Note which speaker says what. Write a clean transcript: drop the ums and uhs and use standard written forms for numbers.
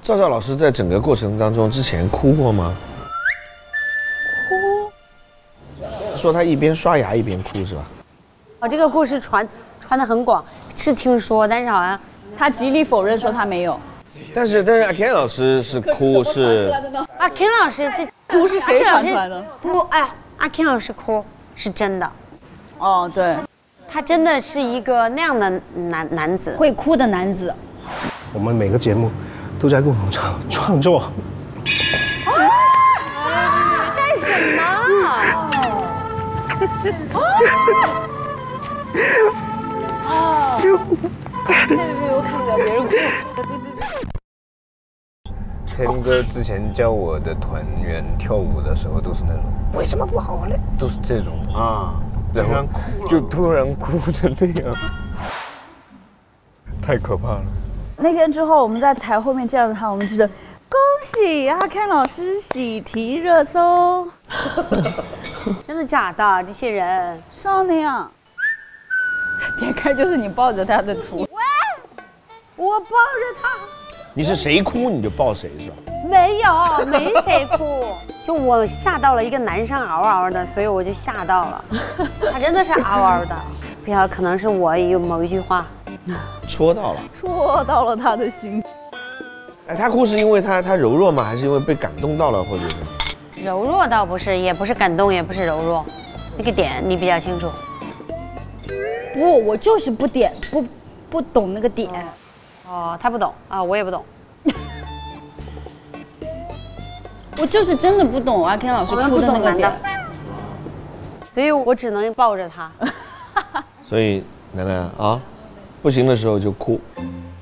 Speaker 1: 赵赵老师在整个过程当中之前哭过吗？哭。说他一边刷牙一边哭是吧？
Speaker 2: 哦，这个故事传得很广，是听说，但是好像
Speaker 3: 他极力否认说他没有。
Speaker 1: 但是阿 Ken 老师是哭是。
Speaker 2: 阿 Ken 老师这
Speaker 3: 哭是谁传出来的？
Speaker 2: 哭哎，阿 Ken 老师哭是真的。
Speaker 3: 哦，对。
Speaker 2: 他真的是一个那样的男子，
Speaker 3: 会哭的男子。
Speaker 4: 我们每个节目都在共同创作。
Speaker 2: 干什么？
Speaker 3: 别，我看不了别人哭。
Speaker 5: Ken哥之前教我的团员跳舞的时候都是那种为什么不好嘞，都是这种啊，然后就突然哭成这样，太可怕了。
Speaker 3: 那天之后，我们在台后面见到他，我们就是恭喜阿 Ken 老师喜提热搜。
Speaker 2: 真的假的？这些人
Speaker 3: 少年啊，点开就是你抱着他的图。
Speaker 2: 喂，我抱着他。
Speaker 1: 你是谁哭你就抱谁是吧？
Speaker 2: 没谁哭，就我吓到了一个男生嗷嗷的，所以我就吓到了。他真的是嗷嗷的，不晓得可能是我有某一句话
Speaker 1: 戳到了
Speaker 3: 他的心。
Speaker 1: 哎，他哭是因为他柔弱吗？还是因为被感动到了，或者是？
Speaker 2: 柔弱倒不是，也不是感动，也不是柔弱，那个点你比较清楚。
Speaker 3: 不，我就是不懂那个点。
Speaker 2: 哦，他不懂啊，我也不懂。
Speaker 3: 我就是真的不懂阿 Ken 老师哭的那个点，
Speaker 2: 所以我只能抱着他。
Speaker 1: 所以楠楠啊，不行的时候就哭，